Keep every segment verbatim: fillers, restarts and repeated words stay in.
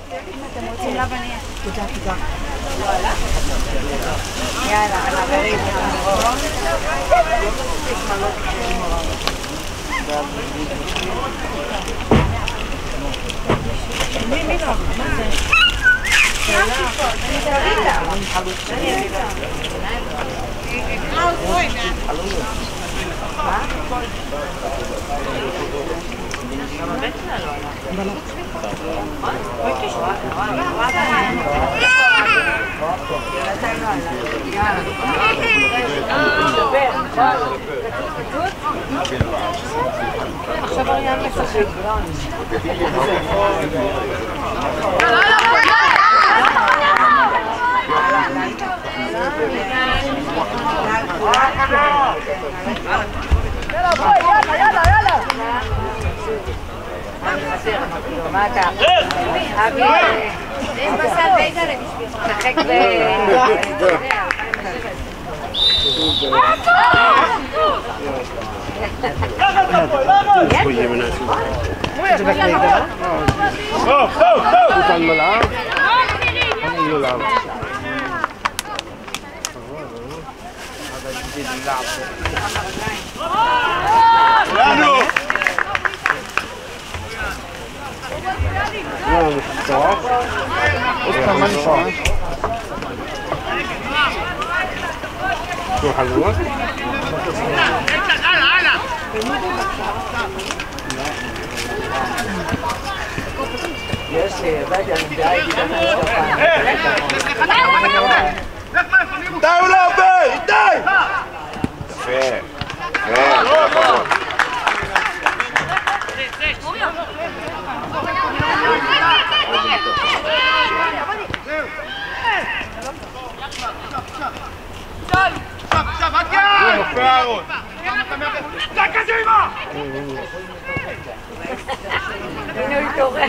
אם אתם רוצים לבניה. תודה, תודה. יאללה, חברים. מי מי לא? מה זה? עכשיו אריאן משחק. יאללה בואי, יאללה, יאללה, יאללה. מה אתה? אבי, יש בסל בייגלה בשבילך. שחק ב... شو حلوة؟ داولا بي داي فين فين הנה הוא התעורר.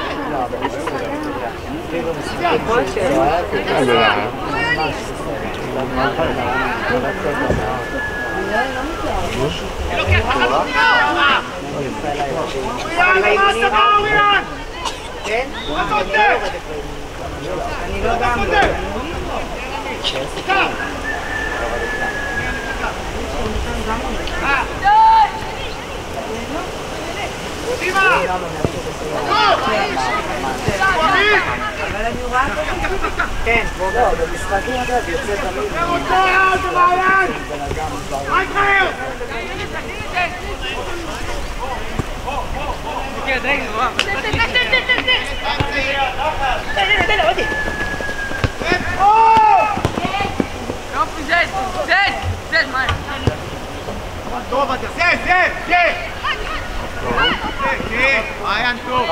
אני לא גם אבל אני רואה כן, כבודו, במשחקים אגב יוצא תמיד מעיין טוב.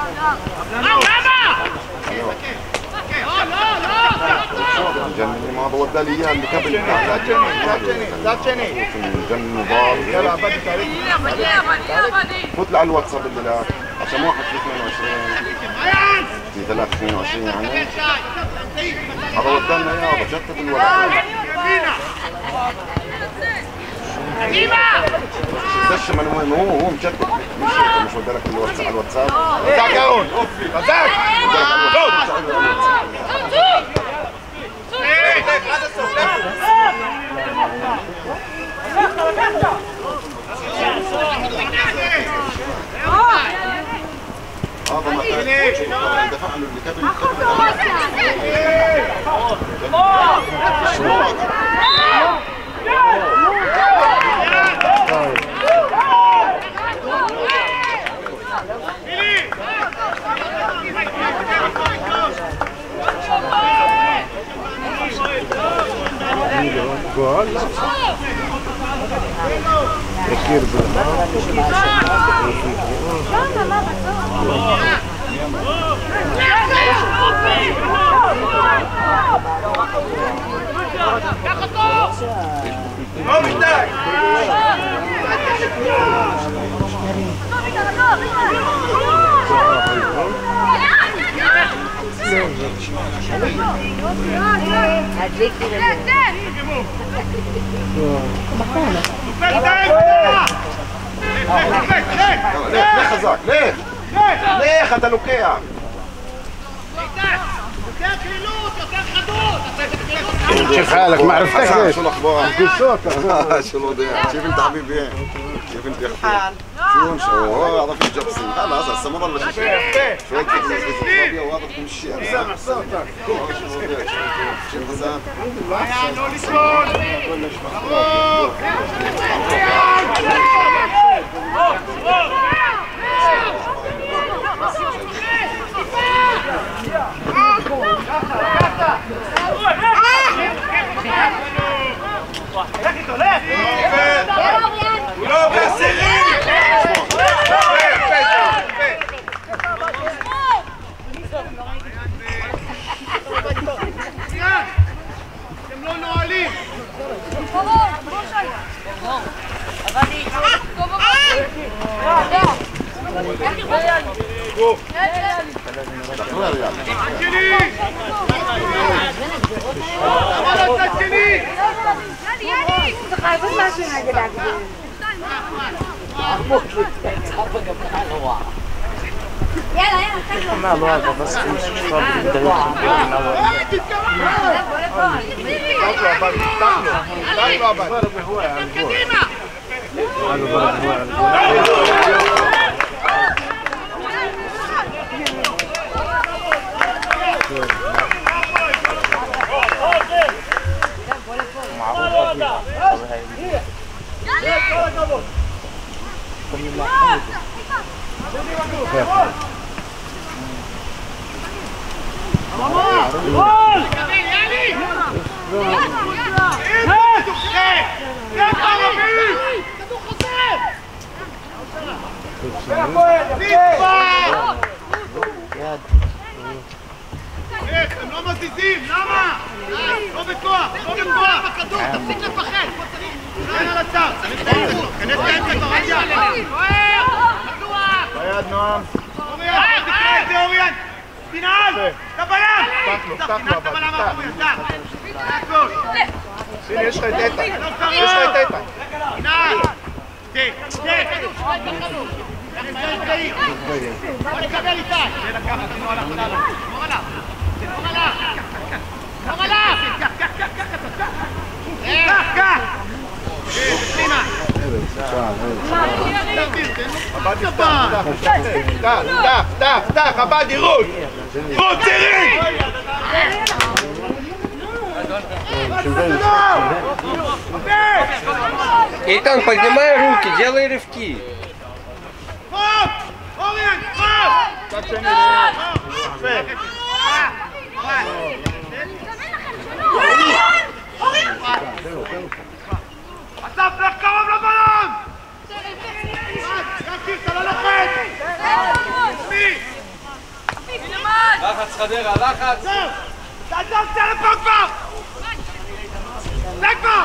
مجنن ما بودى لي اياه اللي قبل ذات جني ذات جني ذات جني مجنن وضال يلا بدي تاريخ فوت على الواتساب اللي لا عشان واحد في اثنين وعشرين في ثلاثة اثنين وعشرين يعني هذا ودى لنا اياه بجتب الواتساب دش من وين هو هو مجدد مش مش ودى لك الواتساب على الواتساب غزاك يا هون غزاك هذا الصوت هذا ما دفع له اللي قبل جول كثير ما محتاج هديك ليه ليه خزاك ليه ليه انت لوكيع كيف حالك؟ ما عرفتكش ليش؟ شو الاخبار؟ كل صوت شو الوضع؟ كيف انت حبيبي؟ كيف انت يا اختي؟ شو مش هو هذا في جبسي خلاص هسه ما ضل شيء شوي كذا واضح تمشي سامع صوتك شو الحساب؟ ما الوضع بس مش הם לא מזיזים, למה? לא בכוח, לא בכוח, הכדור, תפסיק לפחד, פה צריך רן על הצד, כנס לאמצע כבר, רן ביד, נועם אוריאן, תקרא את זה אוריאן, פינאל, אתה בים! פינאל, אתה בלם האחורי, אתה זה הכל הנה, יש לך את איתן, יש לך את איתן פינאל, תה, תה, כדור, כדור בוא נקבל איתי זה לקחת לנו עליו, תודה עליו שמור עליו שמור עליו שמור עליו קח, קח, קח, קח קח, קח פנימה דף, דף, דף, דף, עבדי רות רות צירים Эйтан, поднимай руки, делай рывки. אוריאן, קצת שני אסף, לך קרוב לבלון! יקיר, אתה לא לוחץ! מי? לחץ חדרה, לחץ! תעזוב, צא לפה כבר! צא כבר!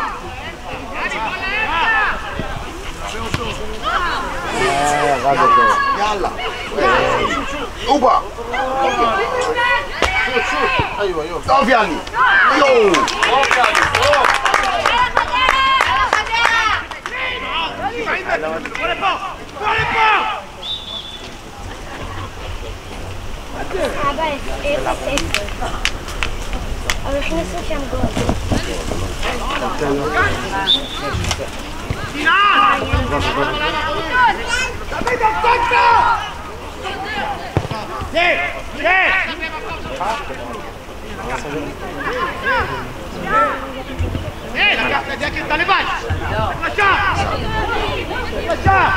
يلا اوبا ايوه ايوه طاف يعني يو אבל הכניסו שם גול. תמיד הפסקת! זה! זה! זה! לקחת את יקיר, אתה לבד! בבקשה! בבקשה!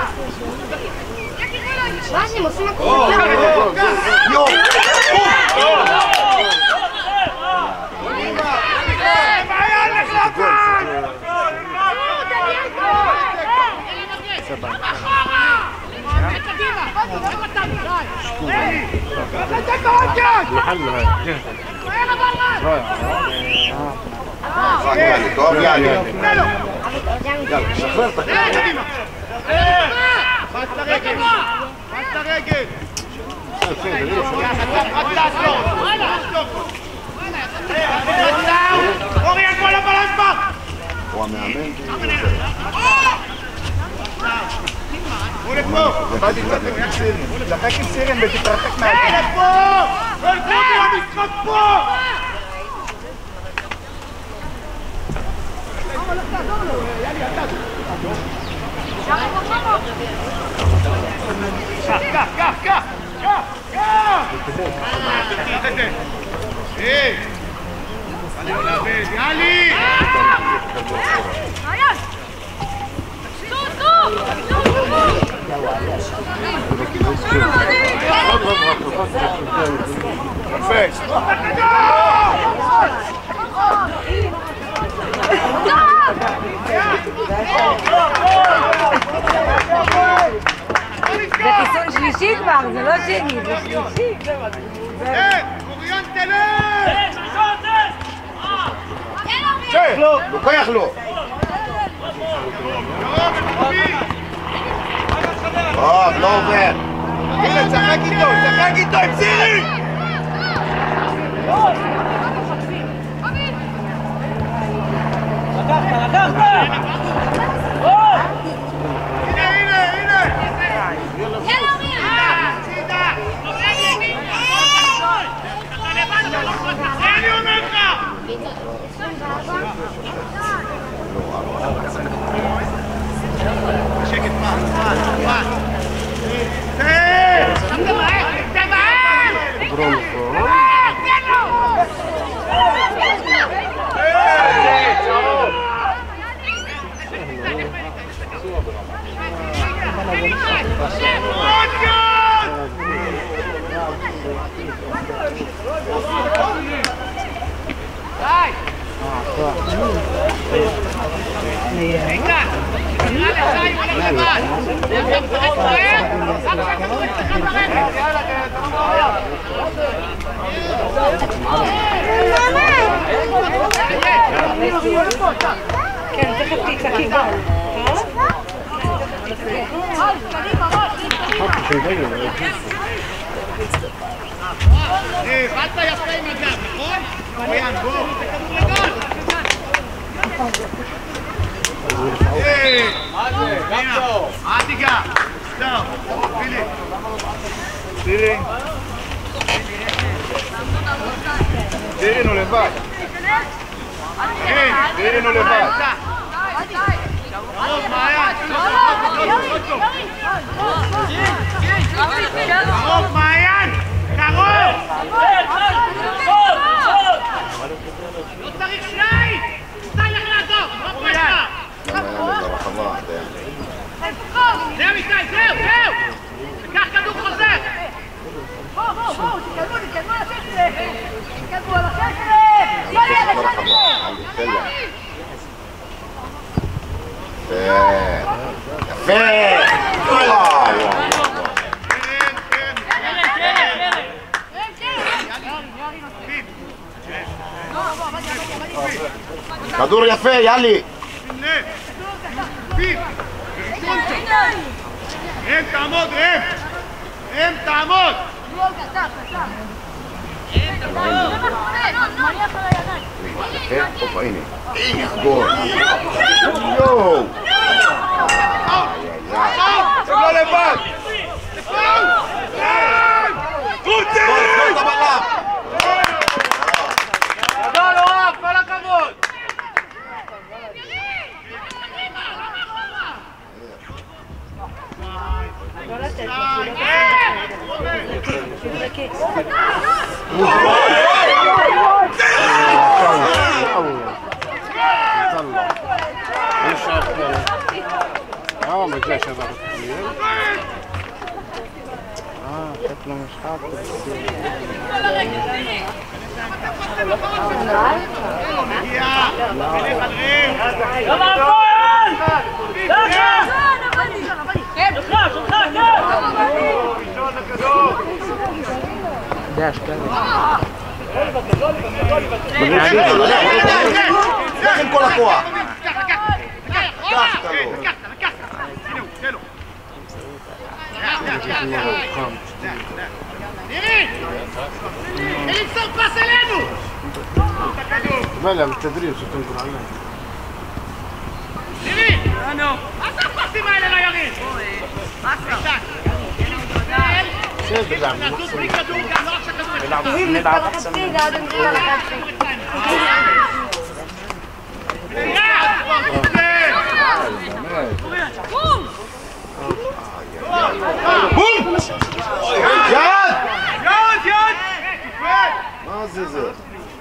מה זה, הם עושים הכל? יו! בעיה, לך לבד! الحل هاي يعني طاف يعني يلا شخصيتك באת לרגל! באת לרגל! רק לעצור! אוריאן, כל הבלן כבר! הוא המאמן בוא לפה! באתי לשחק עם סירן ותתרחק מהגן! בוא לפה! אלקובי, המשחק פה! היי! יאללה! זה חיסון שלישי כבר, זה לא שני, זה שלישי. היי! אוריון תלך! לוקח לו! טוב, לא עובר! צחק איתו, צחק איתו עם סירי! לקחת, לקחת! הנה, הנה, הנה! יאללה, מיה! צידה! אני אומר לך! שקט מה, מה, מה? תן! תן מהר! תן מהר! תן לו! כן, תכף תצעקי גם. אה, באת יפה עם הגב, נכון? אוריאן, בוא, זה כדור לגול! מה זה? גם טוב. אל תיגע! טוב, פילי. פילי. פילינו לבד. פילינו לבד. קרוב, מעיין. קרוב, מעיין. קרוב! לא צריך שניים! תן לך לעזוב! לא פרשה! זהו, איתי, זהו, זהו! תיקח כדור חוזר! בואו, בואו, בואו, תתקדמו, תתקדמו על השש-עשרה! תתקדמו על השש-עשרה! יאללה, לשש-עשרה! יפה! יפה! כדור יפה, יאללי! הם תעמוד, הם! הם תעמוד! הופה, הנה. איך גול! יואו! הם לא לבד! רוצי! גדול, אוהב, כל הכבוד! اه ما جاش هذا التغيير اه شكله مش حاطط לך עם כל הכוח! נירי! למסור פס אלינו! بلا بالتدريب ستنقر عليه נירי! מה זה הפסים האלה ליריד? נטוס בלי כדור גם, לא רק שכדור نلعب احسن بوم! ياد! ياد ياد מה זה זה?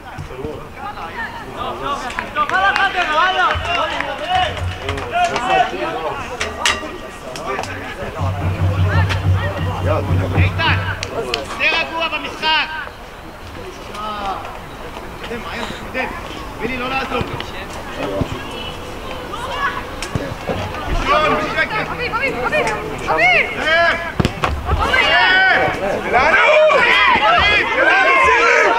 איתן, זה רגוע במשחק. קדם, מעיין, קדם. בילי, לא לעזור. ראשון, בשקט. אביב, אביב, אביב, אביב! לנו! לנו צירים!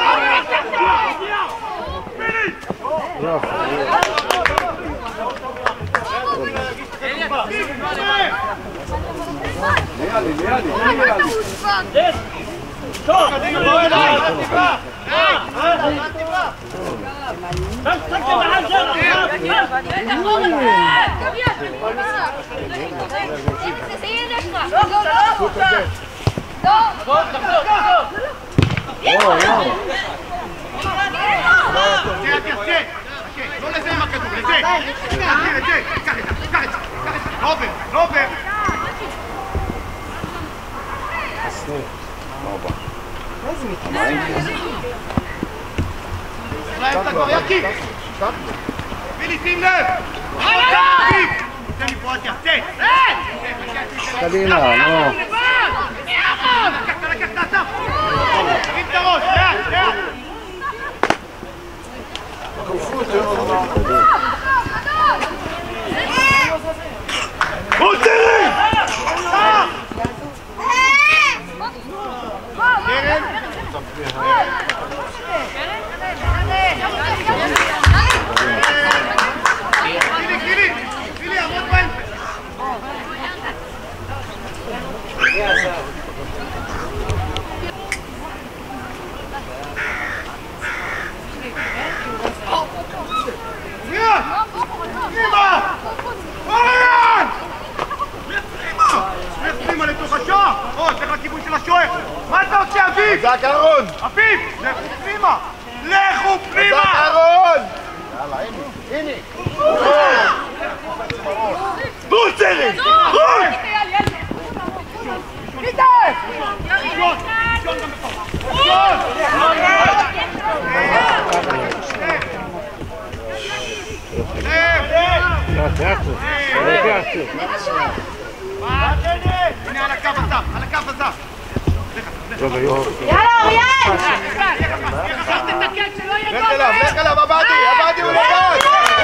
ליאלי, ליאלי, ליאלי. לא לזה עם הכדור, לזה! לזה, לזה! קח את זה, קח את זה! לא עובר, לא עובר! בילי, שים לב! תן מפה, אתיה, תן! קדימה, נו. לקחת, לקחת, אתה! תרים את הראש, לאט, לאט! מוצרים! קרן! גילי, גילי! גילי, עמוד בהם! מיד! פנימה! אוריאן! פנימה! פנימה לתוך השער! או, צריך לכיוון של השוער! מה אתה עושה, אביב? חזק אהרון! אביב! לכו פנימה! לכו פנימה! חזק אהרון! יאללה, הנה, הנה! בוסרים! רוץ! ניתן! ראשון! ראשון גם בתוך! ראשון! הנה על הקו הזר, על הקו הזר. יאללה, אוריאן! לך אליו, לך אליו, עבדי, עבדי הוא לבד!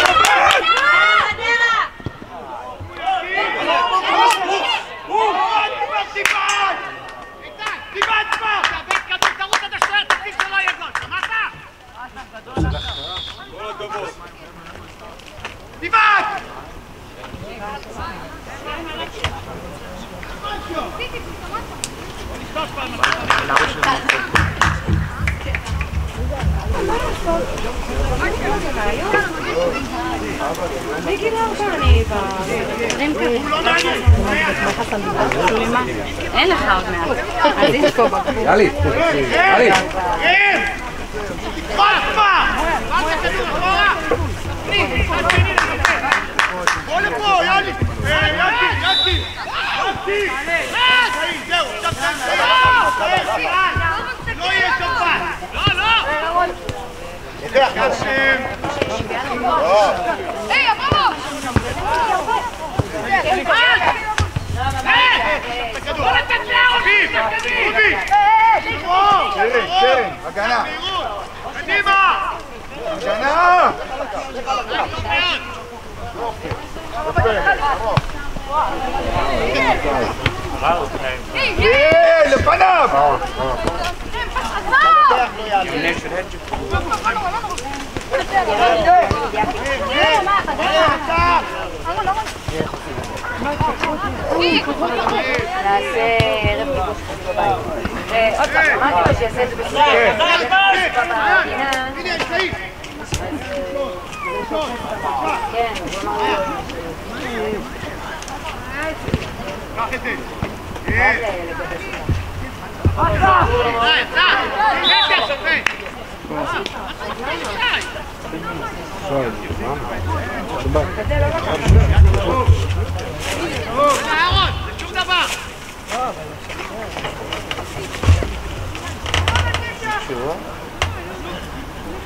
טיבן! טיבן כבר! תאבד כדור, תרוץ עד השוער, תקציב שלא יהיה גול, שמעת? כל הכבוד. טיבן! אין לך עוד מעט. אז יש פה בגבול. יאללה, יאללה. תקרא עצמה! בוא לפה, יאללה! יאללה, יאללה! זהו, עכשיו לא יהיה שפן! לא, לא! קשם! היי, אבו! בוא לתת לאובי! אובי! שרן, שרן, הגנה! קדימה! הגנה! היי, לפניו! נעשה ערב גיבוש כזה בבית. ועוד פעם, אמרתי לו שיעשה את זה בסדר. הנה, אמצעי! כן, קח את זה! מה זה הילד הזה? אהרון, זה שום דבר!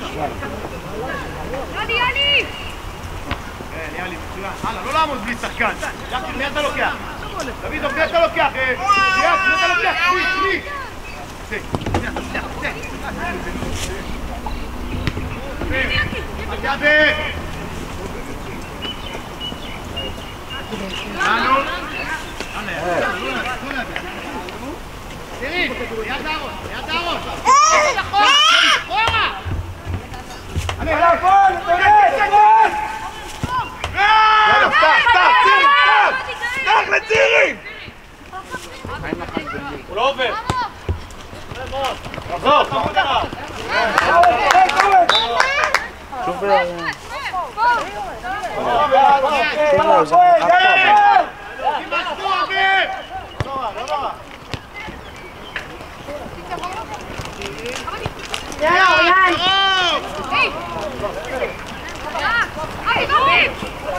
יאללה, יאללה! כן, יאללה, מצוין. הלאה, לא לעמוד בלי שחקן. יאללה, מי אתה לוקח? דוד, מי אתה לוקח? יאללה, מי אתה לוקח? שלי, שלי! זה, זה, זה, זה. יאללה! יאללה! תראי, יד הארון, יד הארון. נכון, אחורה. יאללה, בול, תרד, בול. יאללה, פתח, פתח, צירים, פתח. פתח לצירים. הוא לא עובר. עזור, חמוד הרב. שוב יאללה, אוריין! היי! היי, דוד!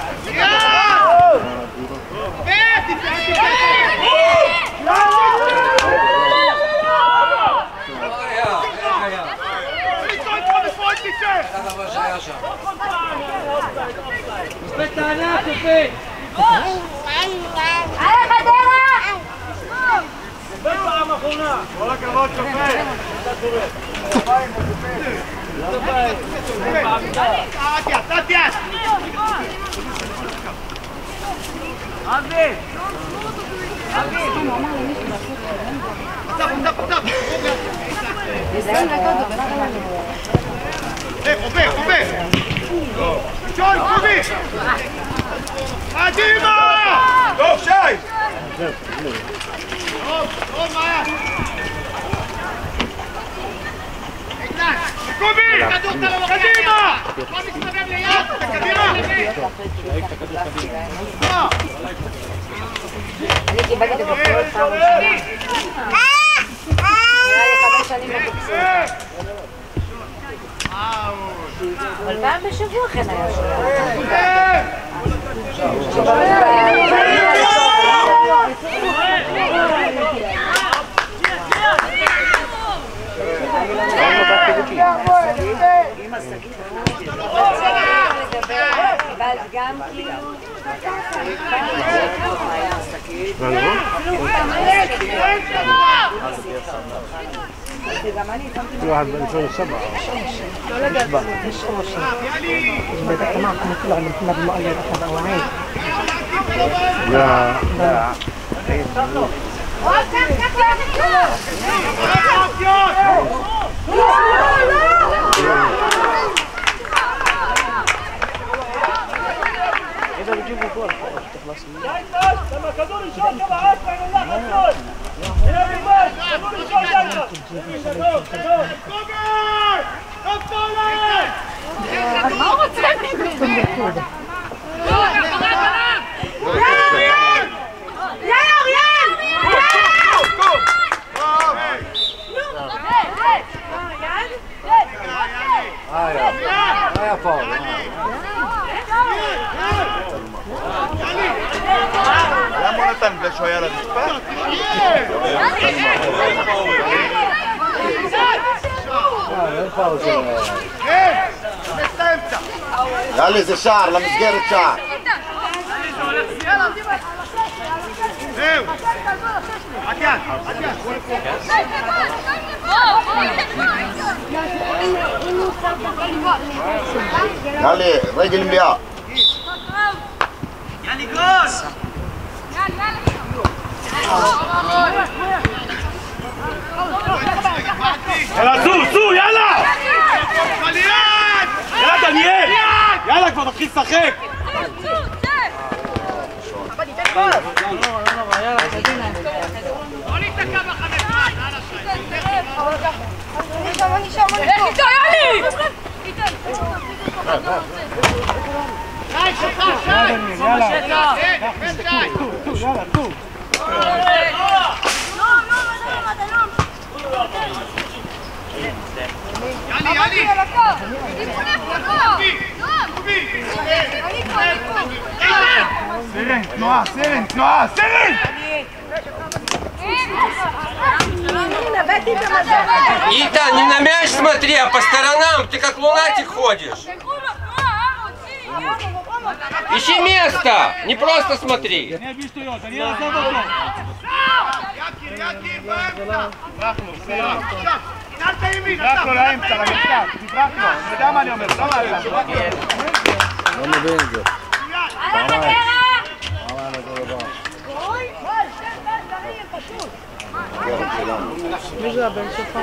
כל הכבוד, שופט! אטיאס, אטיאס! אבי! אבי! פתח, פתח, פתח! אה, חובר, חובר! שוי, קובי! קדימה! טוב, שי! טוב, טוב, מאיה! איתן! קובי! קדימה! לא מסתובב ליד! קדימה! אני קיבלתי את הבחורות פעם ראשונה. נראה לי חמש שנים בקופסות. אבל פעם בשבוע כן היה שלה. קיבלת גם כאילו... واحد من ألفين وسبعة لا لا إذا بيجيبوا كورة تخلص لما كدور يشوف كبعات من الله هنا بالباش كدور يشوف كدور كدور كوبر كفولة ما هو تسمي يا فاضل למה נתן בגלל שהוא היה למשפט? יאללה, זה שער, למסגרת שער. זהו! עטיין, עטיין. יאללה, רגל מלאה. יאללה, גול! יאללה, צור, צור, יאללה! יאללה, דניאל! יאללה, כבר תתחיל לשחק! לא להתקע בחמש מעט, יאללה שי! אני שם, אני שם, אני איתו, יאללה! שי, שלך, שי! יאללה! שי! יאללה, טוב! יאללה, יאללה! סרן, תנועה, סרן, תנועה, סרן! Итан, не на мяч смотри, а по сторонам. Ты как лунатик ходишь. Ищи место, не просто смотри. אני אביא שטויות, אני אעזוב אותו. יקיר, יקיר, באמצע. תברח לו, בסדר. תנעל ימין, תברח לו לאמצע, למשחק. תברח לו, אני יודע מה אני אומר, לא מעלה. לא מבין את זה. מי זה הבן שלך?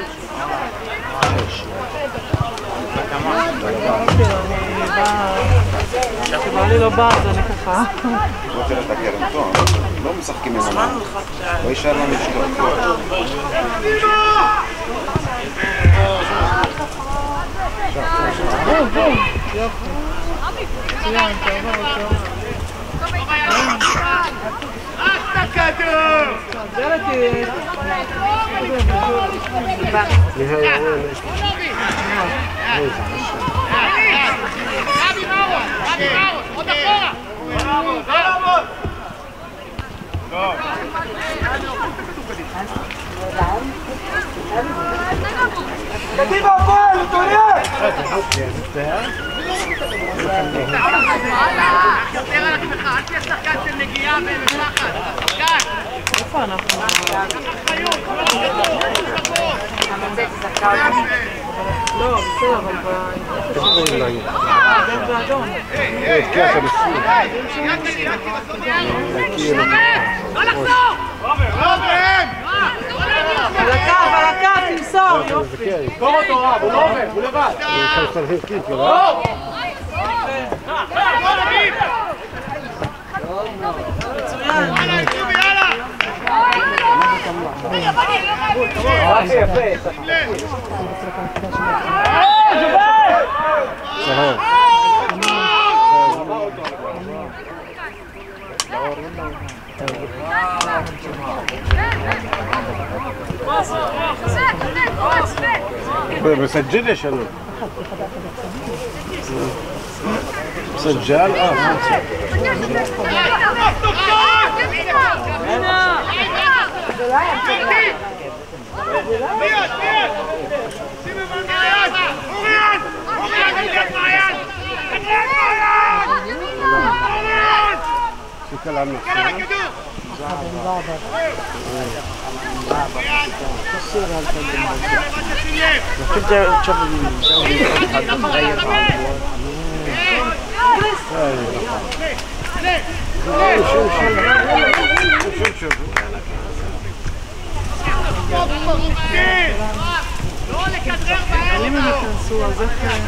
כשבא לי לא בא, אז אני ככה. רוצה לתקר אותו, לא משחקים עם המון. לא יישאר לנו לשתות. בום, בום. יופי. מצוין, תעבור אותו. רק את הכדור! דלת היא... רבי מאור! רבי מאור! עוד אחורה! לא לעמוד! קדימה הפועל! תוריד! יותר על עצמך, אל תהיה שחקן של נגיעה ומשחת, שחקן! איפה אנחנו? אחריות, כל הכדור, לא, בסדר, אבל זה באדום. לא לחזור! רוברן! על הקו, על הקו, תמסור, יופי. תקור אותו רב, הוא לא עובד, הוא לבד. לא! מצוין. יאללה! مسجل يا شباب مسجل اه شكرا على אבל אם הם ייכנסו, אז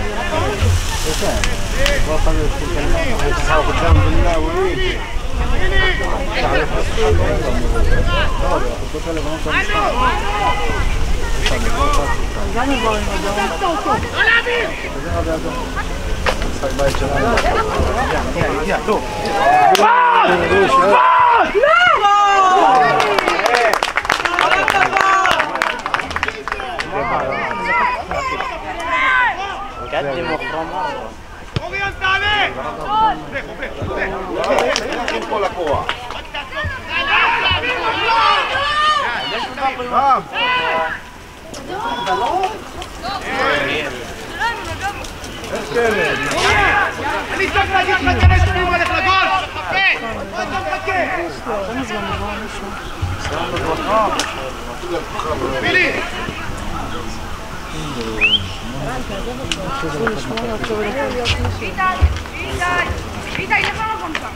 גם יבוא עם אדום. לא להבין! אוריאן תעלה! עם כל הכוח. אני צריך להגיד לך תכנס פנימה, הולך לגול! חכה! מה אתה מחכה? כמה זמן נבוא מישהו? בילי! איתי, איפה המקום שם?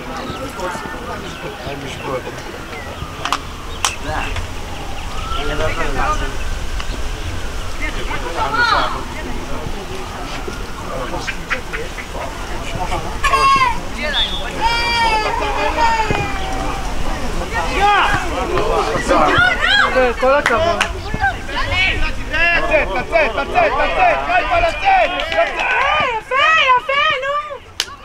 כל הכבוד. לצאת, לצאת, לצאת, לצאת! חיפה לצאת! יפה, יפה, נו!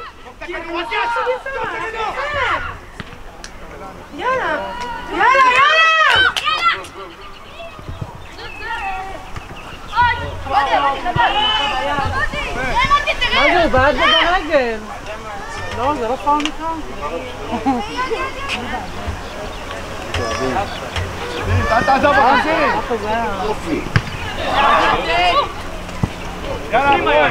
יאללה, יאללה, יאללה! מה זה, הוא בעד ברגל? לא, זה לא פעם נקרא. אל תעזוב אותם. יופי. יאללה, בואי.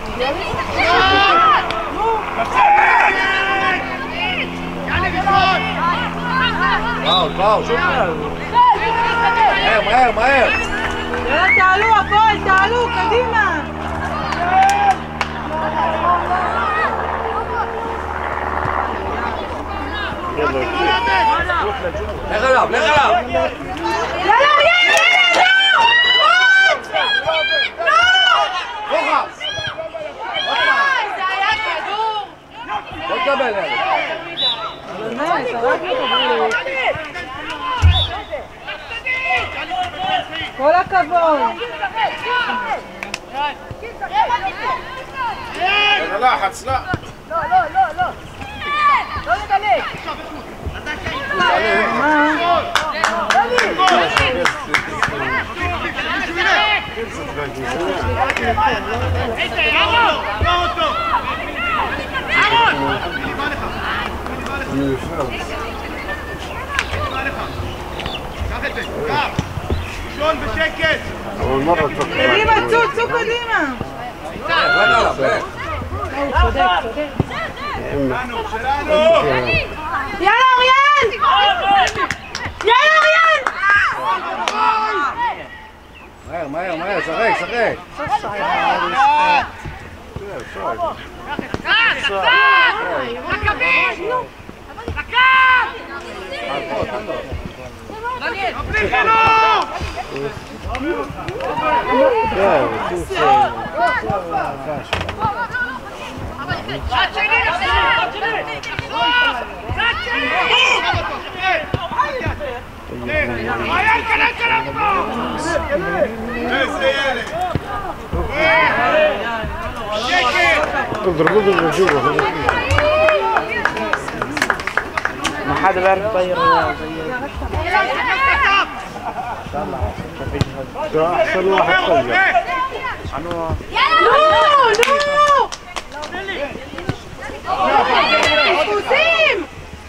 פאול, פאול, שוב מהר, מהר, מהר. יאללה, תעלו, הפועל, תעלו, קדימה. לך עליו, לך עליו. יאללה, יאללה, יאללה. זה היה כדור. לא תקבל כל הכבוד. לחץ, לא. לא, לא, לא, לא. לא לדלג. שון בשקט. קדימה, צאו, צאו קדימה. הוא צודק, צודק. יאללה אוריאן! יאללה אוריאן! מהר, מהר, מהר, שחק, שחק. ما حدا بيعرف يطير زي احسن واحد طير وسيم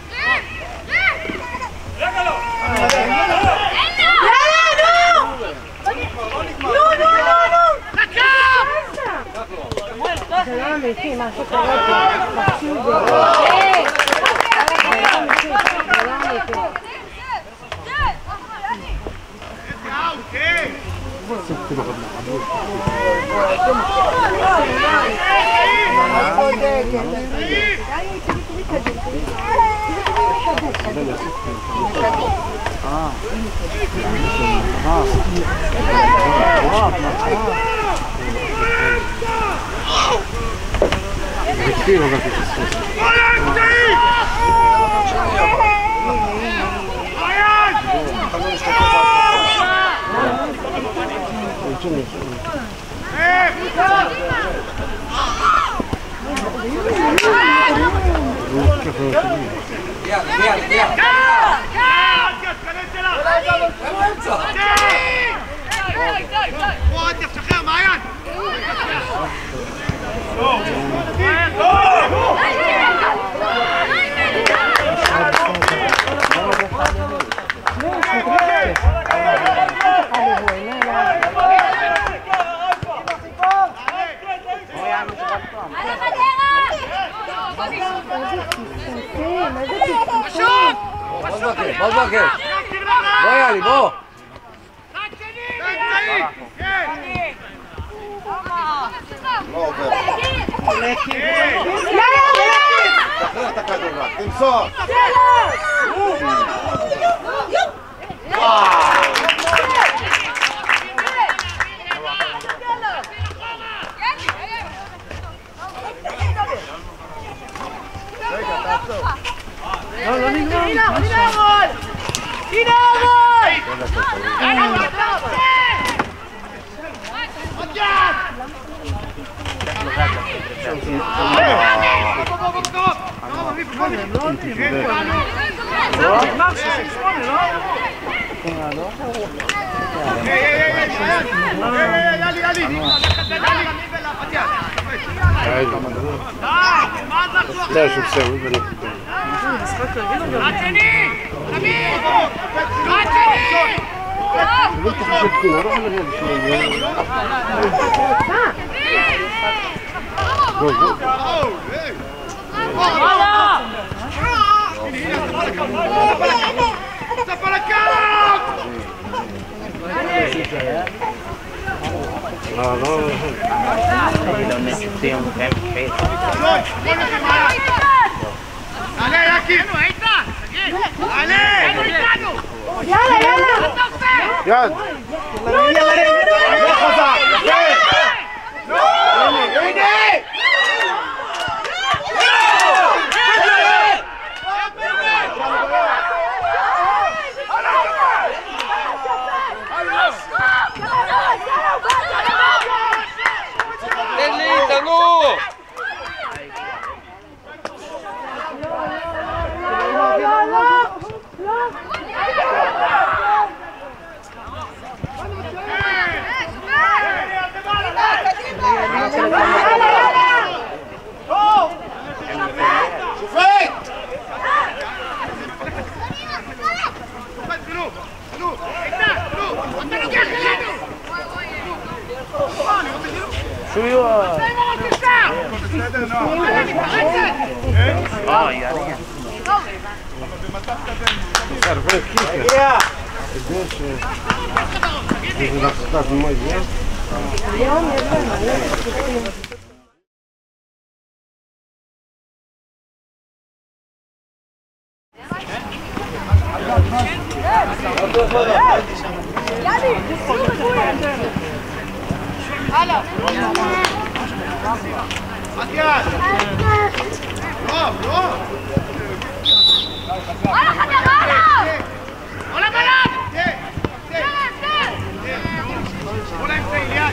كثير هذا في السوق. شخير معين בוא בקש, בוא יאלי, בוא. לא עובר. תחרר את הכדור, תמסור. לא, לא נגמר. הנה הרול! הנה הרול! لا شو تسوي بلا رجل رجل رجل قلت تشكينا روح لغير شويه جو جو لا لا لو نشوف فيهم كام كحيل عليه يا كيف عليه يلا يلا يلا يلا خزع Linda, ну! شو هو؟ اه يعني تعرف كيف يا قديش إذا نقصت المية اليوم هلا عطيان برافو ولا حاجة غلط ولا بلد ولا انت الياس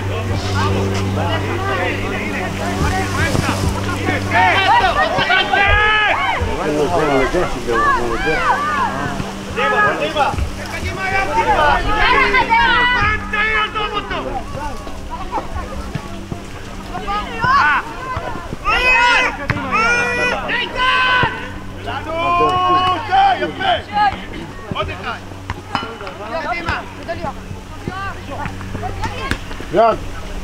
ديما ديما يا ديما انت يا دومتو يلا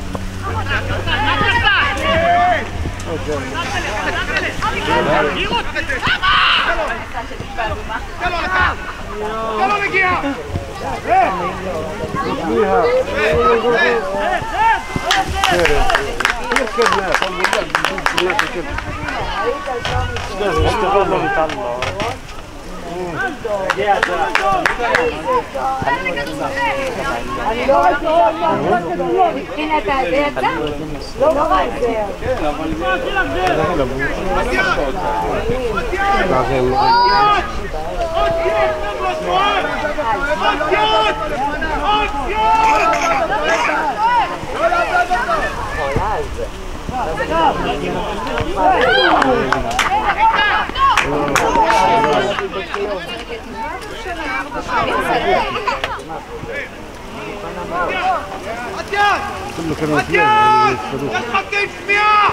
كله كانوا فيها الخطين فيها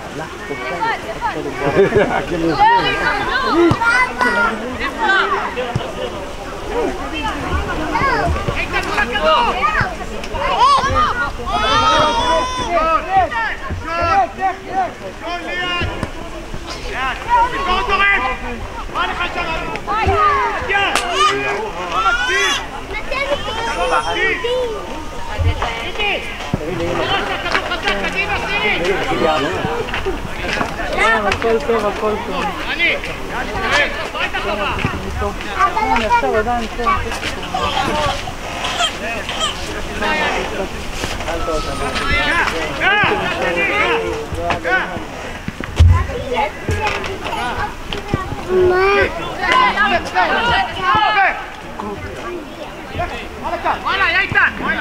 ولا يا ايتان ولا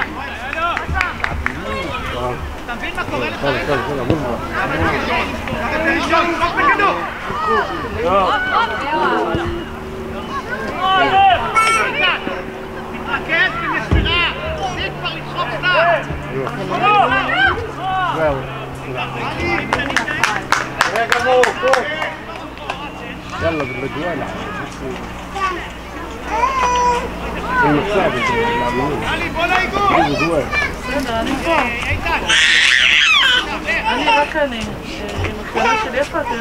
אתה מבין מה קורה לך? תתרכז במסירה, תפסיק כבר לדחוף סתם. يلا بالرجوال יאללה, בוא לאיגור! בסדר, אני פה. אני רק אני. עם הקטנה שלי, איפה אתם?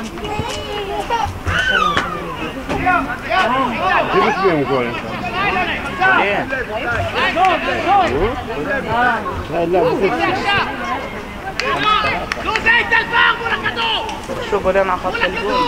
شو بدنا ناخذ الجول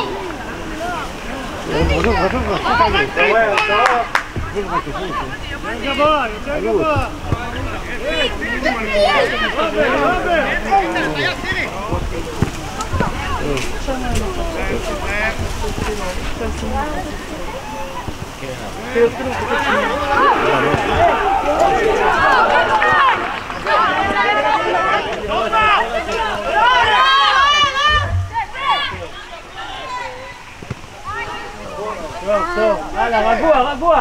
טוב, טוב, הלאה, רגוע, רגוע.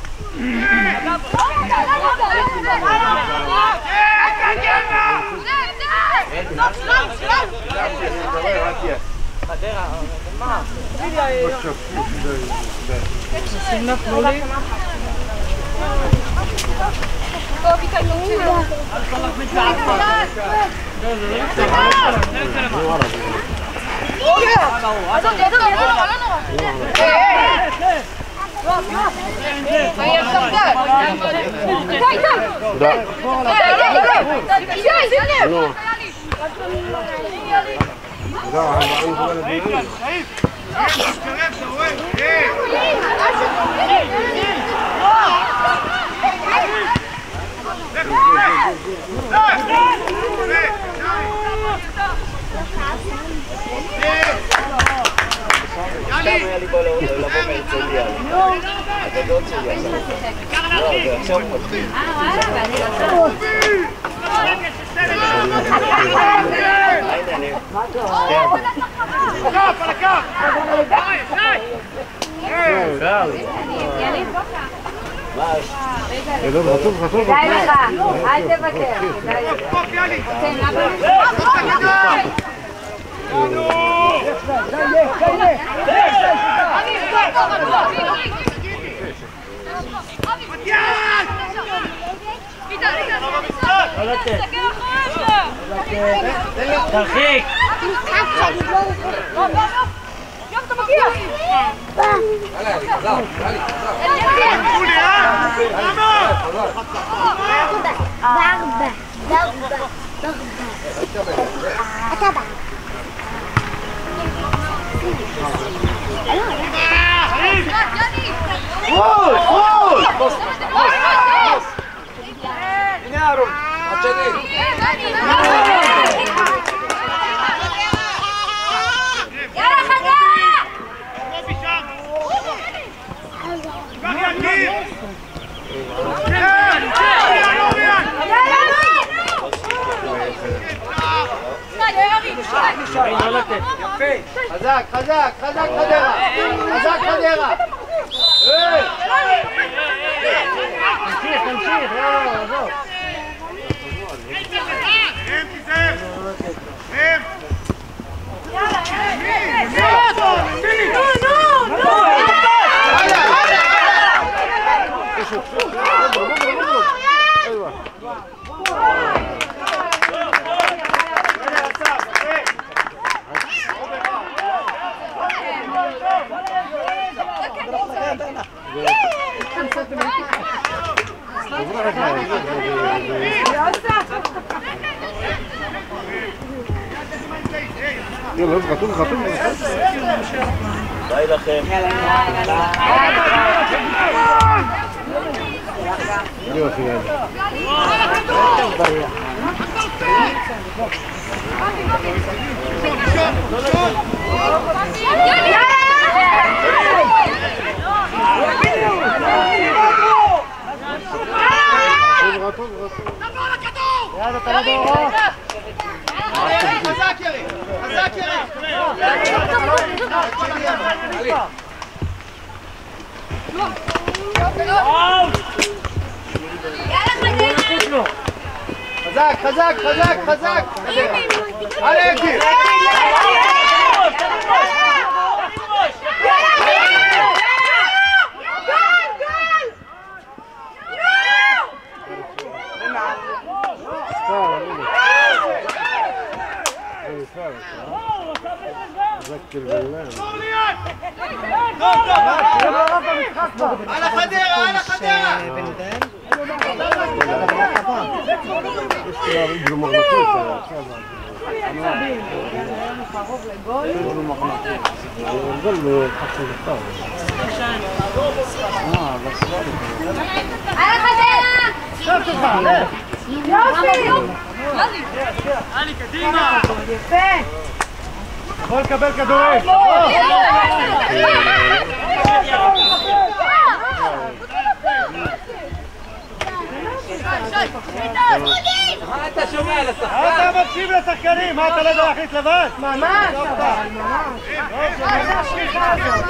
כדאי לך, אל תוותר. תרחיק! יום, אתה מגיע! ضربة ضربة ضربة أتابع فوز فوز חזק, חזק, חזק חדרה, חזק חדרה. תמשיך, תמשיך, לא, עזוב. הם, תיזהר. הם. يلا اضغط اضغط اضغط די לכם. يلا اخي هذا اضغط اضغط יאללה, תרדו. חזק יריב, חזק יריב. חזק, חזק, חזק, חזק. הלאה יקיר. ذكر بالله. على خديرة على خديرة. على خديرة. علي קדימה. יפה. בוא לקבל כדורים. מה אתה שומע לשחקן? אתה מקשיב לשחקנים, מה אתה לא יודע להחליט לבד? ממש, אבל, ממש. מה זה השליחה הזאת?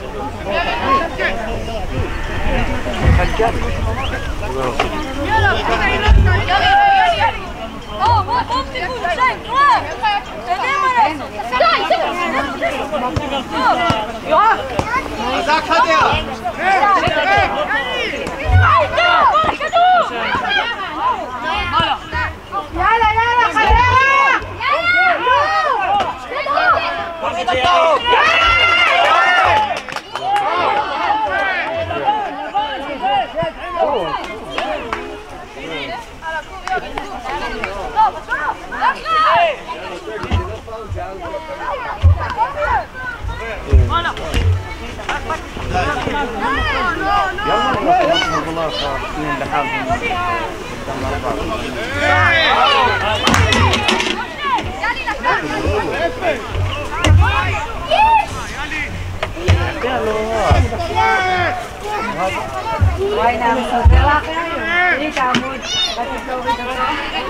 או, בוא, בוא, תיקו, שי, תראה! תדעים מה לעשות! די, די! יואב! חזק חדרה! יאללה, יאללה, חדרה! וואי, נעמסדר לך? תראי, תעמוד. רק תוריד אותו.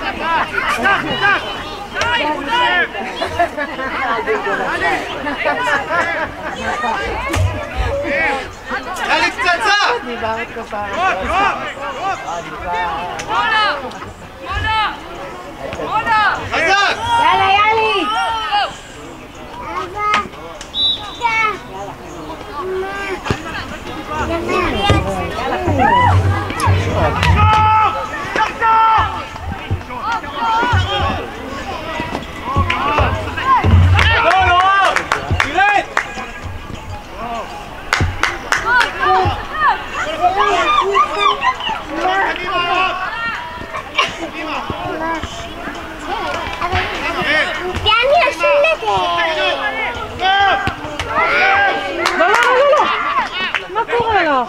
יאללה פצצה! דיברת כפרה. מונה! מונה! מונה! חזק! יאללה, יאללי! מה קורה לו?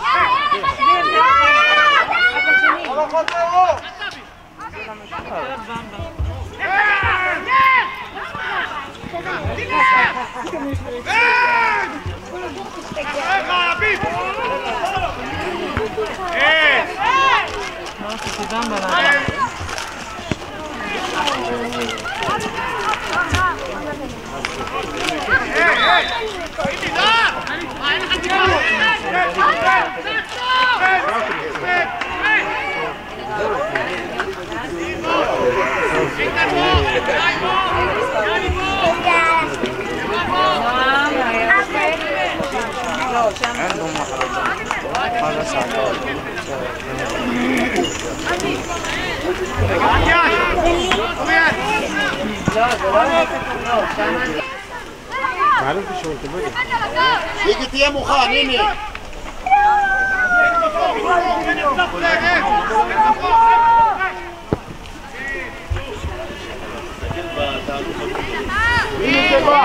ליגי תהיה מוכן, הנה. הנה זה בא.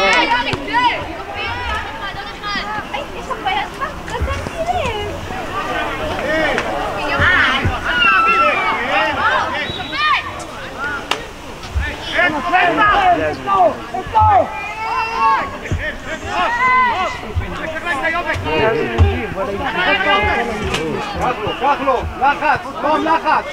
קח לו, לחץ, תום לחץ.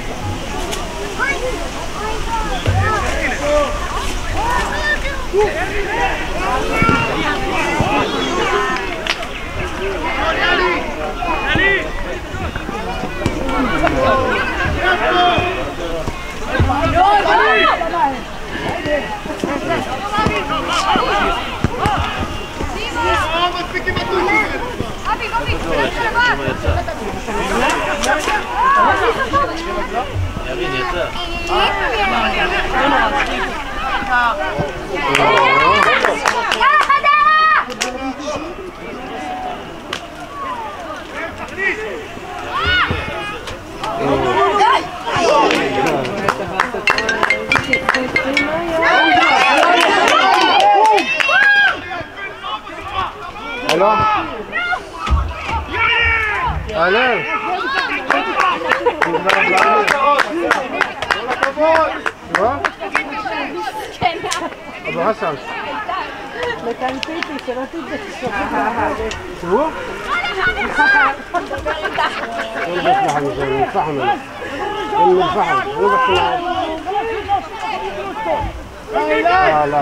אהלן. אבו חסן. شو؟ الفحم الفحم الفحم لا لا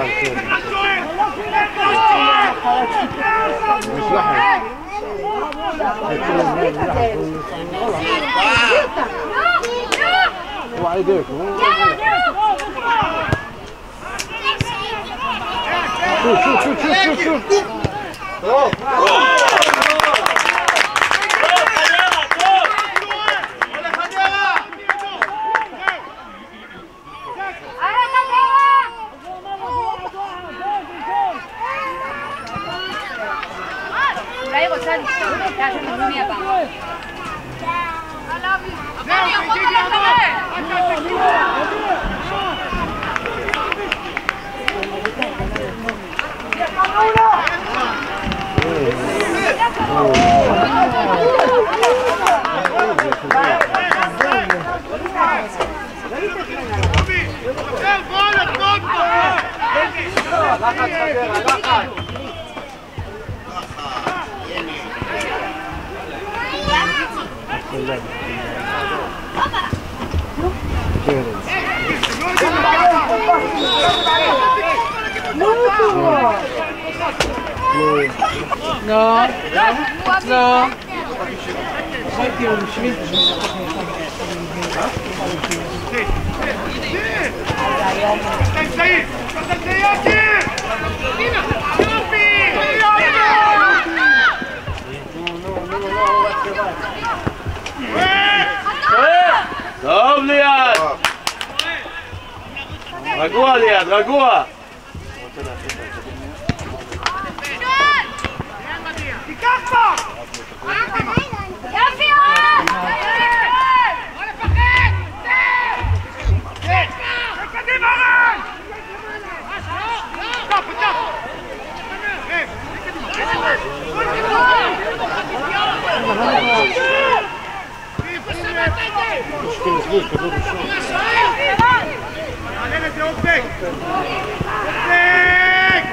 مش لحم وعيديك شوف شوف شوف شوف شوف אולי רוצה לשתות אותה שמנומי הבא. אני יכול No, no. Chodźcie, świetnie. טוב ליד! רגוע ליד, רגוע! תיקח פה! יפי עוד! לא לפחד! קדימה רן! טוב, טוב! מעלה לזה אופק! אופק!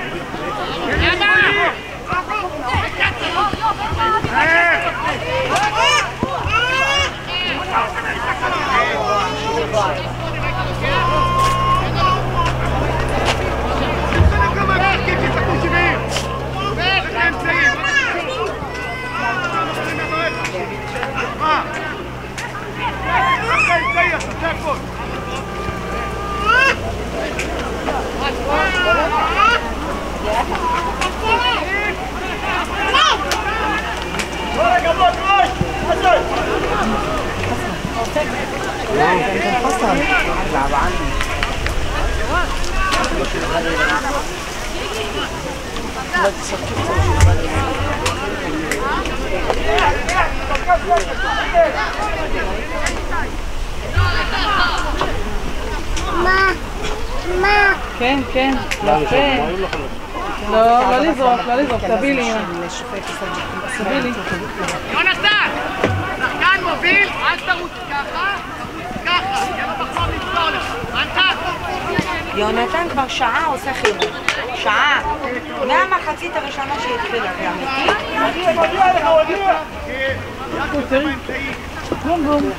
כן, כן, יפה. לא, לא לזרוק, לא לזרוק, תביא לי. תביא לי. יונתן! שחקן מוביל, אל תרוץ ככה, ככה, יהיה במחזור לפתור לך. יונתן כבר שעה עושה חיבור. שעה. מהמחצית הראשונה שהתחילה, זה אמיתי? מודיע לך, מודיע! בום בום.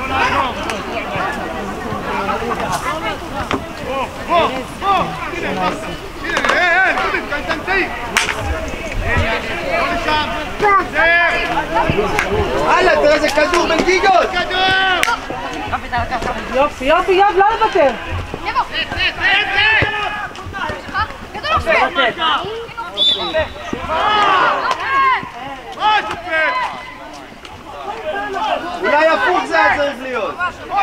הלאה, תראה איזה כדור בין גיגות! יופי, יופי, יופי, לא לוותר! אולי הפוך זה היה צריך להיות!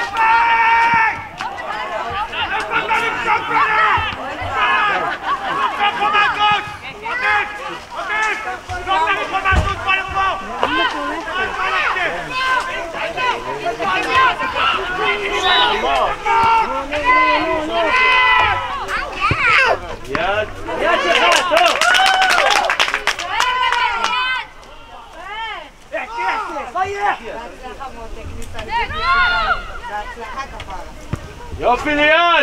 יד! יד שלך, טוב! יחי, יחי! בהצלחה כפרה. יופי ליד!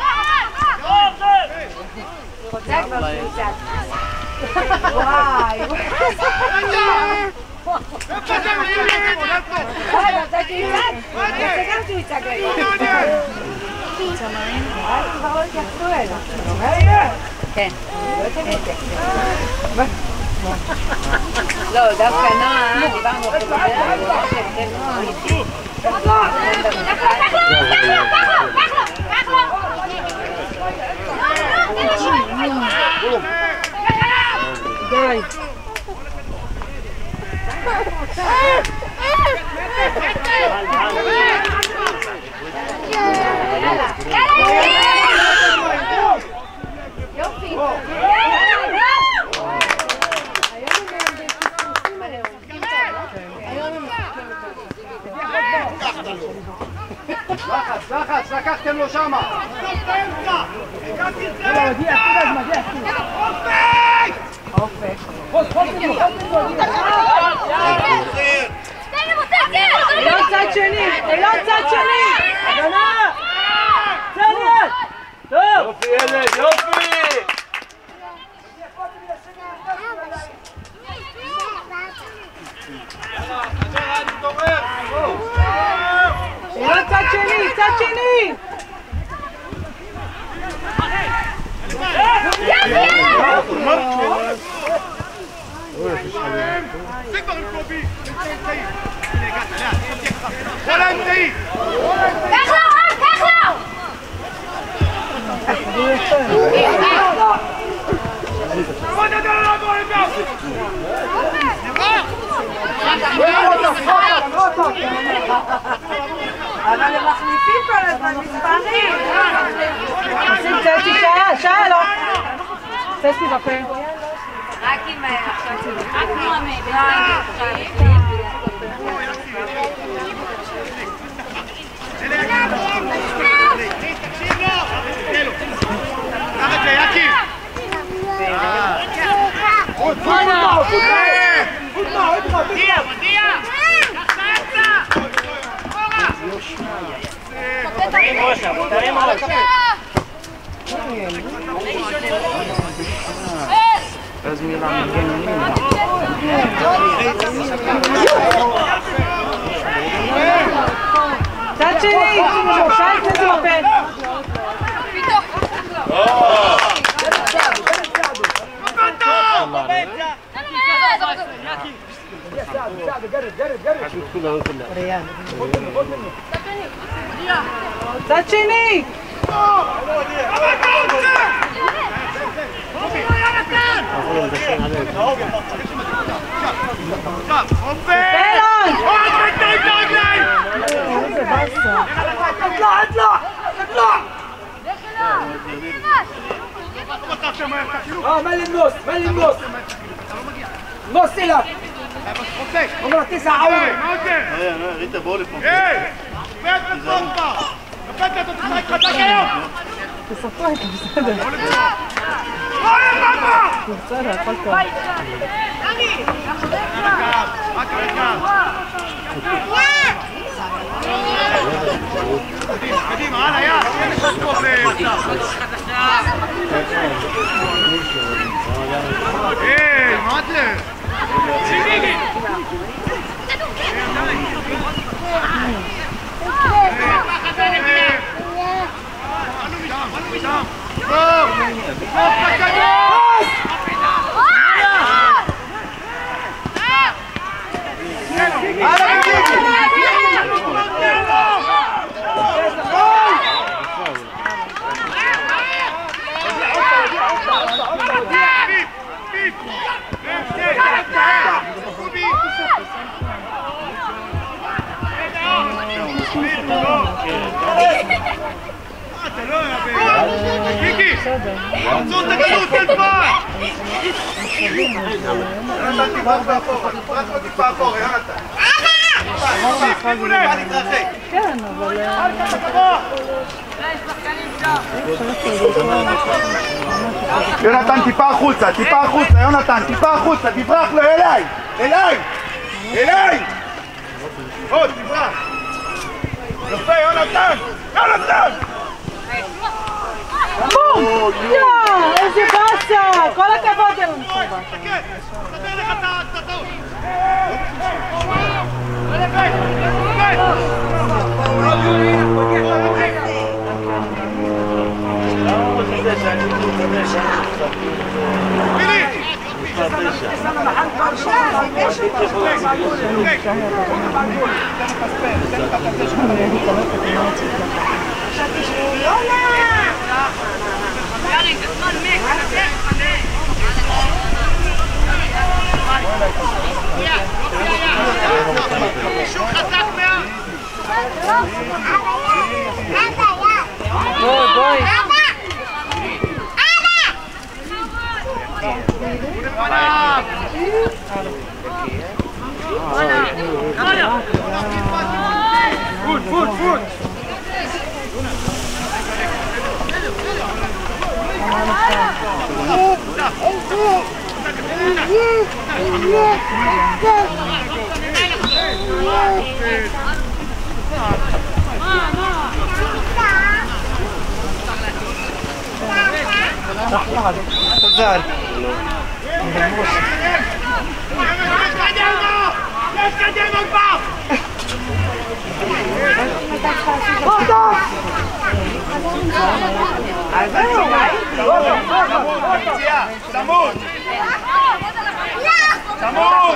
רוצה כבר שיצאת. וואי! רוצה שיצאת? רוצה גם שהוא יצא גאי. צמרים? כבר לא התייחסו אליו. כן. לא, דווקא נועה, דיברנו על די. יופי. לחץ, לחץ, לקחתם לו שמה! אופק! אילון צד שני! אילון צד שני! הגנה! צד יד! טוב! יופי ילד, יופי! אילון צד שני! צד שני! זה כבר עם קובי! הנה הגעת, לאט! כל האמצעי! קח לו, רב, קח לו! בוא נדע לו לעבור לבא! אבל הם מחליפים כל הזמן מספרים! עושים צצי שעה, שעה לא! צצי בפה. רק עם עכשיו... רק נועמי, תקשיב לו! קח את זה, יקי! עוד פוטמה, פוטמה! פוטמה, עוד אחד! מדיע, מדיע! קח את האמצע! תרים ראשה, תרים ראשה. צד שני! שי צצי בפה. צד שני! פלון! اطلع اطلع اطلع اه مالي النص مالي النص نص لك عمرك تسع عمرك ايه انت بقول لك ايه فين الصفه فانت تتحرك خدك اليوم تصفحت بسادة يا ماما بسادة فكر قديم هلا يا ايه معدل כן, אבל... יונתן, טיפה החוצה, טיפה החוצה, יונתן, טיפה החוצה, תברח לו, אליי! אליי! אליי! עוד, תברח! יפה, יונתן! יונתן! בום! יא! איזה באסה! כל הכבוד לנו! תסתכל! תסתכל לך את הטעות! מישהו חזק מאוד! בואי, בואי! פוט, פוט, פוט! تفضل צמוד! צמוד!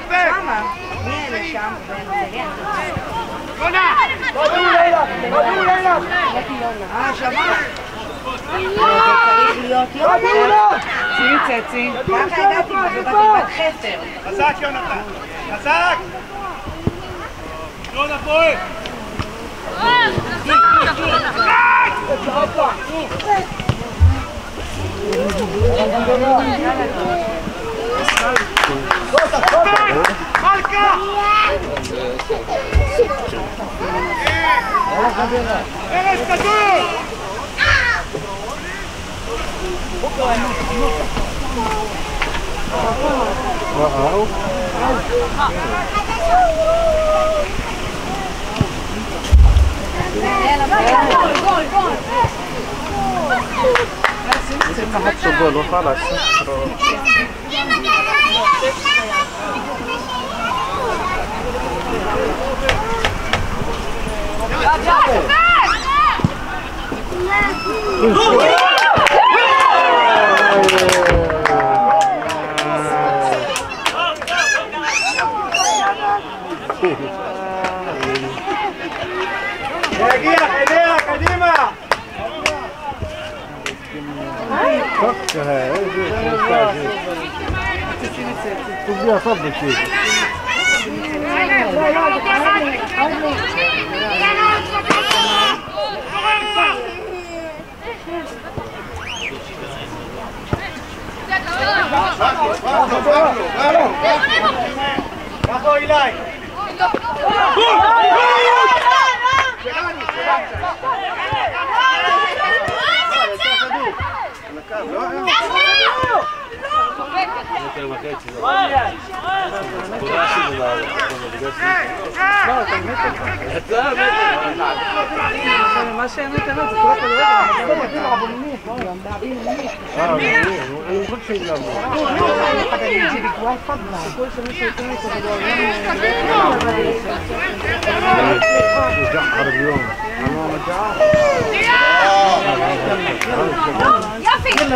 בונה! בואו לילה! בואו לילה! אה, שמעת? צריך להיות יונה. צי צצי. ככה הגעתי בבת חפר. חזק יונתן! חזק! יונה פועל! מלכה! ארז כדור! واو حط جول وخلاص להגיע, חדרה, קדימה! فكها تبيها صبر فيه ככה אילי! מה שהם נתנו זה כל جعر اليوم יופי! יאללה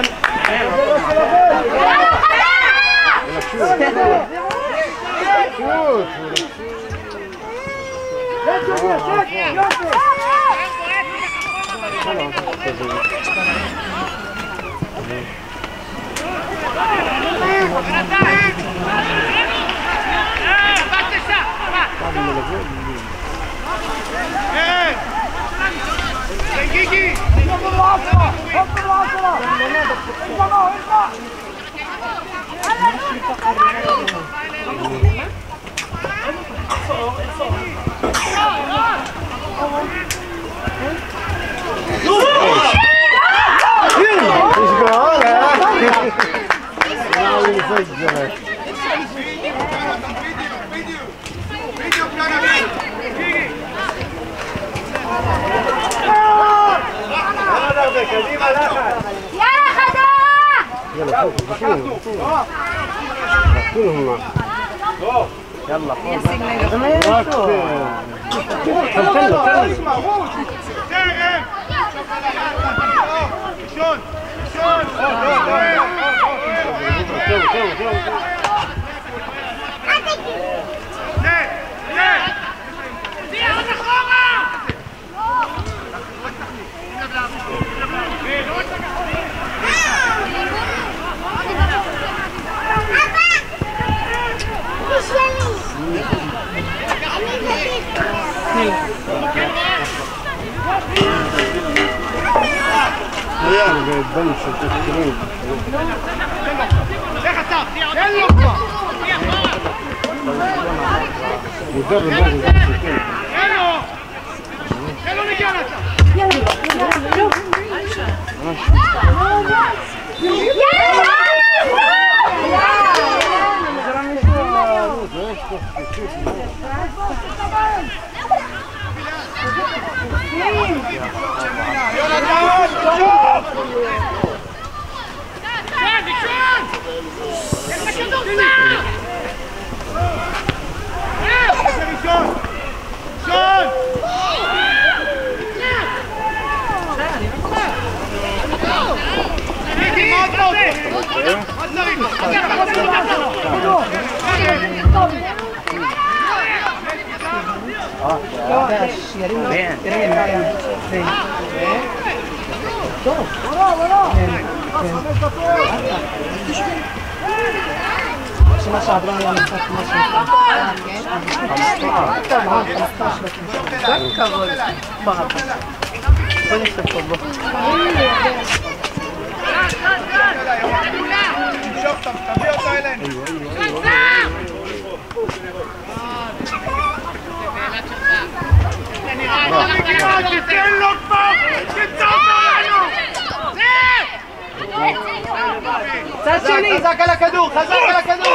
חזק על הכדור, חזק על הכדור!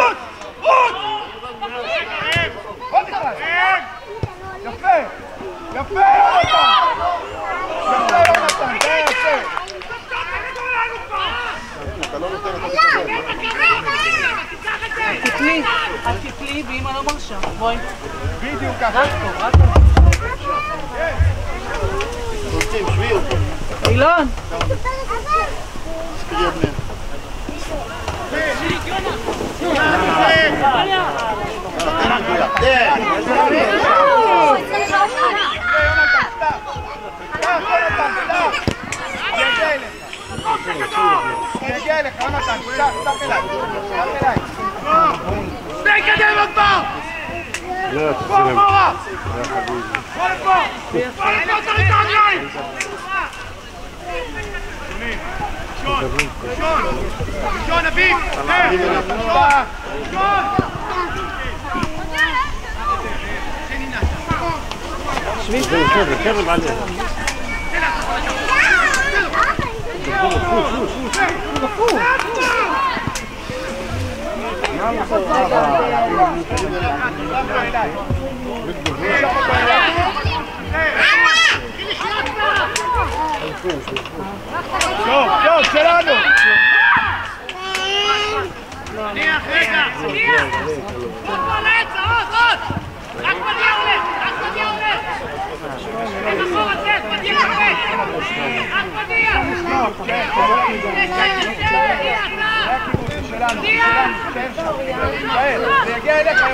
יפה! יפה יונתן! יפה יונתן, זה יפה! תתלי, אל תתלי ואמא לא מרשה, בואי. בדיוק ככה. רק פה, רק פה. אילון! יגיע אליך, יונתן, סתף אליי, סתף אליי. שני קדם עוד פעם! פה, אחורה! בוא לפה! בוא לפה, תוריד את הרגליים! ראשון, ראשון! ראשון, אביב! ראשון! ראשון! שבי, שבי, קרב עליה. שוב, שוב, שלנו! נניח, רגע! נניח! עוד בעץ, עוד, עוד! רק מדיע הולך! רק מדיע הולך! איך אחורה צאת, מדיע הולך! זה יגיע אליך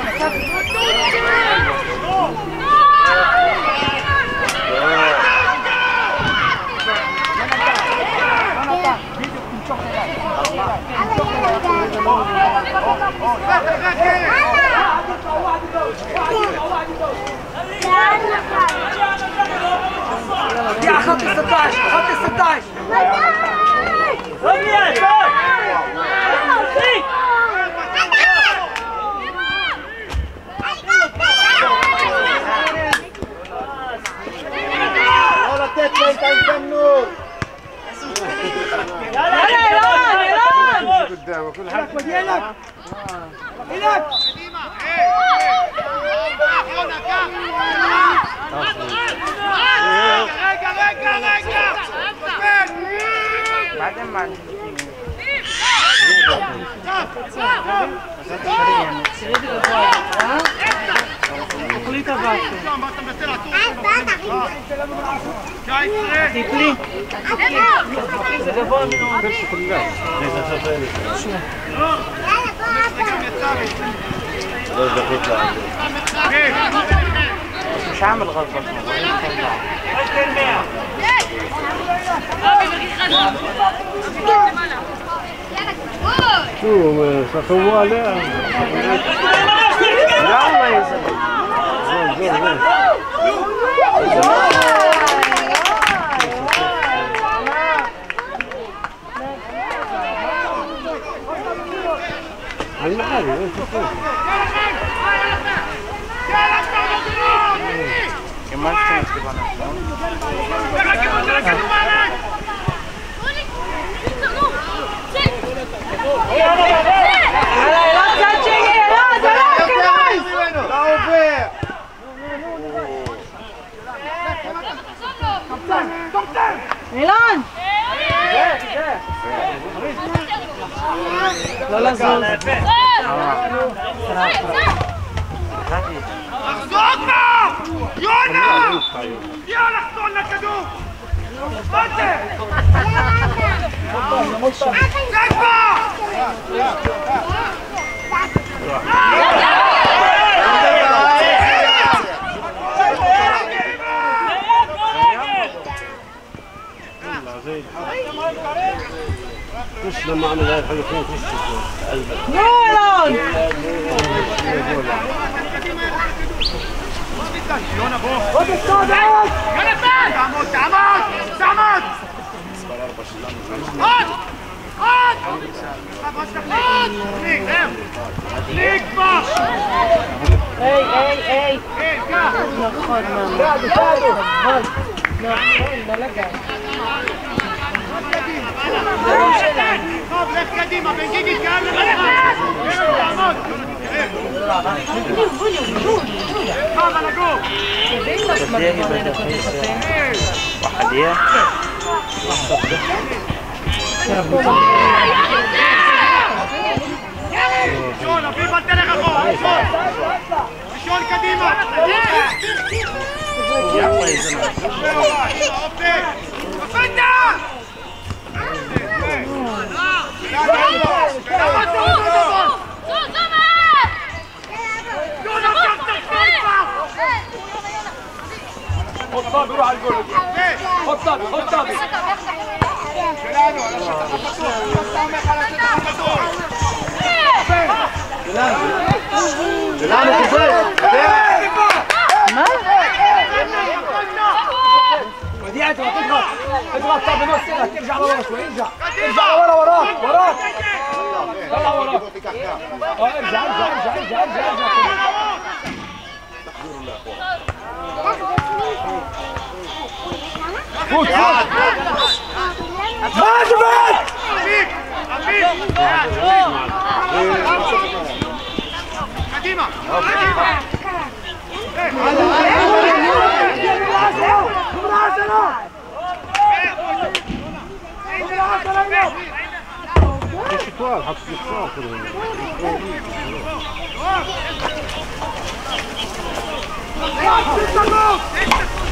يا خط ستاشر خط ستاشر לא לתת להם את ההזדמנות. يلا يلا يلا قدامه كل هناك مدينك هناك רגע רגע רגע بعدين مع תחליט הבאתי. טיפלי. זה גבוה מאוד. مش عامل غلطة شو سخوه عليها لا الله يسلمك على المحاري وين تفوت كمان تنسكب أنا ميلان لا لا زول اخذونا يونا يلا اخذونا كدوب خش لما عمل هاي الحاجة فين خش ميلان خد الصادق يلا تعمد تعمد تعمد خد خد خد ليك باش اي اي اي ايه كا نخر ماما نخر نلقى طب لك قديمة بنجيجي كامل تعمد طب انا جو وحدية شلون في بنتلك اخو شلون شلون قديمة الله يسلمك خد صابي روح على الجول خد صابي خد صابي وديعته تضغط تضغط طب نص ترجع لورا شوي ارجع ارجع لورا وراك وراك طلع وراك اه ارجع ارجع ارجع ارجع ارجع ارجع فوت ما جبت حبيب حبيب قديمة قديمة الشتوال حط الشتوال كده